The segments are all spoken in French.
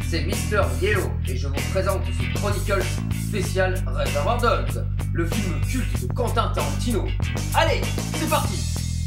c'est Mister Yellow et je vous présente ce Chronicles spécial Reservoir Dogs, le film culte de Quentin Tarantino. Allez, c'est parti!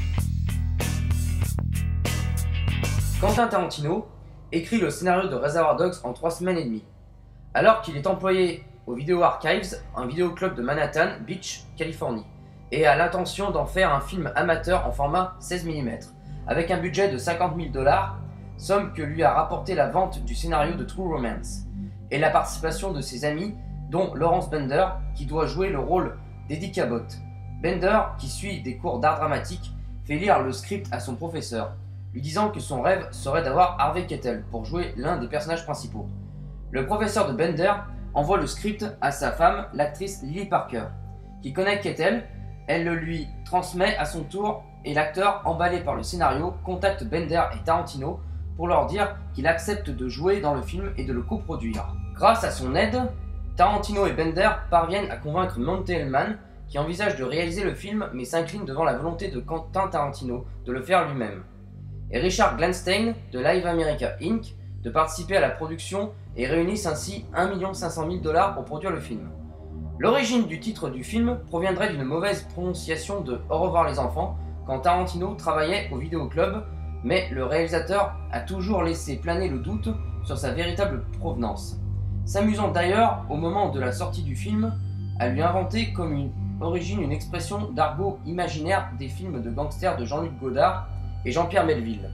Quentin Tarantino écrit le scénario de Reservoir Dogs en 3 semaines et demie, alors qu'il est employé au Video Archives, un vidéoclub de Manhattan Beach, Californie, et a l'intention d'en faire un film amateur en format 16 mm, avec un budget de 50 000 $, somme que lui a rapporté la vente du scénario de True Romance, et la participation de ses amis, dont Lawrence Bender, qui doit jouer le rôle d'Eddie Cabot. Bender, qui suit des cours d'art dramatique, fait lire le script à son professeur, lui disant que son rêve serait d'avoir Harvey Keitel pour jouer l'un des personnages principaux. Le professeur de Bender envoie le script à sa femme, l'actrice Lily Parker, qui connaît Keitel. Elle le lui transmet à son tour et l'acteur, emballé par le scénario, contacte Bender et Tarantino pour leur dire qu'il accepte de jouer dans le film et de le coproduire. Grâce à son aide, Tarantino et Bender parviennent à convaincre Monte Hellman, qui envisage de réaliser le film mais s'incline devant la volonté de Quentin Tarantino de le faire lui-même, et Richard Glanstein de Live America Inc. de participer à la production et réunissent ainsi 1 500 000 $ pour produire le film. L'origine du titre du film proviendrait d'une mauvaise prononciation de Au revoir les enfants quand Tarantino travaillait au vidéoclub, mais le réalisateur a toujours laissé planer le doute sur sa véritable provenance, s'amusant d'ailleurs au moment de la sortie du film à lui inventer comme une origine une expression d'argot imaginaire des films de gangsters de Jean-Luc Godard et Jean-Pierre Melville.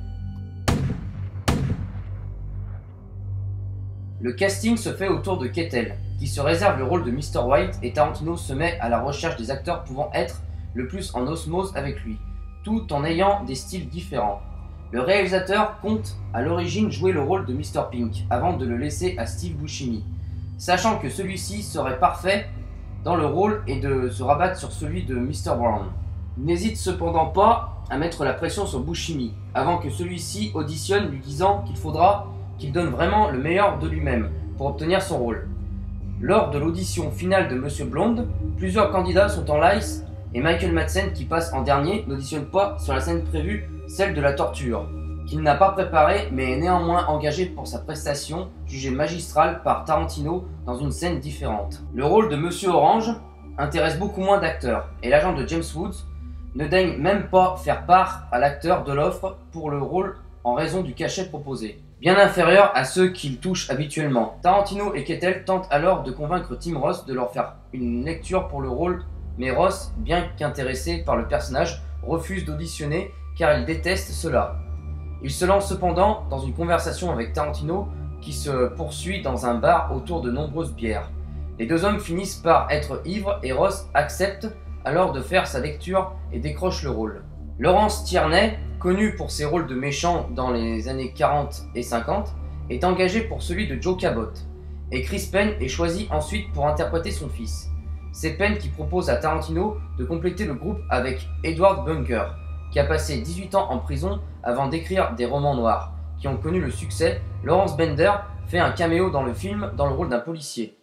Le casting se fait autour de Keitel, qui se réserve le rôle de Mr. White, et Tarantino se met à la recherche des acteurs pouvant être le plus en osmose avec lui, tout en ayant des styles différents. Le réalisateur compte à l'origine jouer le rôle de Mr. Pink, avant de le laisser à Steve Buscemi, sachant que celui-ci serait parfait dans le rôle et de se rabattre sur celui de Mr. Brown. Il n'hésite cependant pas à mettre la pression sur Buscemi, avant que celui-ci auditionne lui disant qu'il faudra qu'il donne vraiment le meilleur de lui-même pour obtenir son rôle. Lors de l'audition finale de Monsieur Blonde, plusieurs candidats sont en lice et Michael Madsen, qui passe en dernier, n'auditionne pas sur la scène prévue, celle de la torture, qu'il n'a pas préparée mais est néanmoins engagé pour sa prestation, jugée magistrale par Tarantino dans une scène différente. Le rôle de Monsieur Orange intéresse beaucoup moins d'acteurs et l'agent de James Woods ne daigne même pas faire part à l'acteur de l'offre pour le rôle en raison du cachet proposé, bien inférieur à ceux qu'il touche habituellement. Tarantino et Keitel tentent alors de convaincre Tim Roth de leur faire une lecture pour le rôle, mais Roth, bien qu'intéressé par le personnage, refuse d'auditionner car il déteste cela. Il se lance cependant dans une conversation avec Tarantino qui se poursuit dans un bar autour de nombreuses bières. Les deux hommes finissent par être ivres et Roth accepte alors de faire sa lecture et décroche le rôle. Lawrence Tierney, connu pour ses rôles de méchants dans les années 40 et 50, est engagé pour celui de Joe Cabot, et Chris Penn est choisi ensuite pour interpréter son fils. C'est Penn qui propose à Tarantino de compléter le groupe avec Edward Bunker, qui a passé 18 ans en prison avant d'écrire des romans noirs, qui ont connu le succès. Lawrence Bender fait un caméo dans le film dans le rôle d'un policier.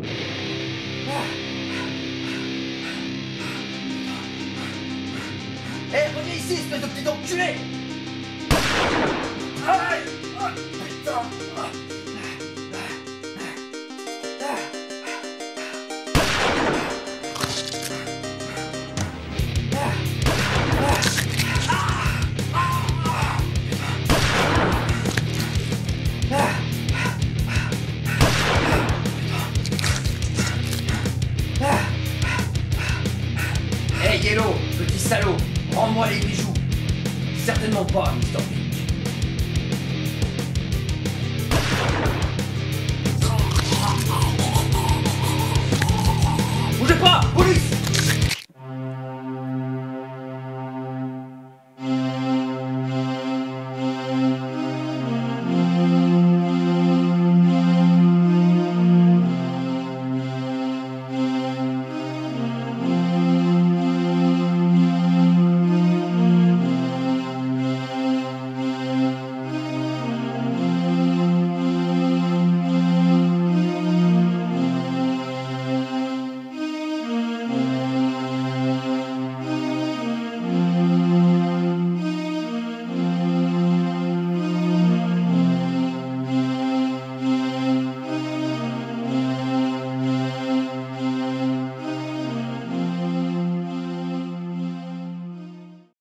Reviens ici, espèce de petit enculé! Aïe! Oh, putain! Hey Yellow, petit salaud, rends-moi les bijoux. Certainement pas, Mr. Pink. Bougez pas! Police!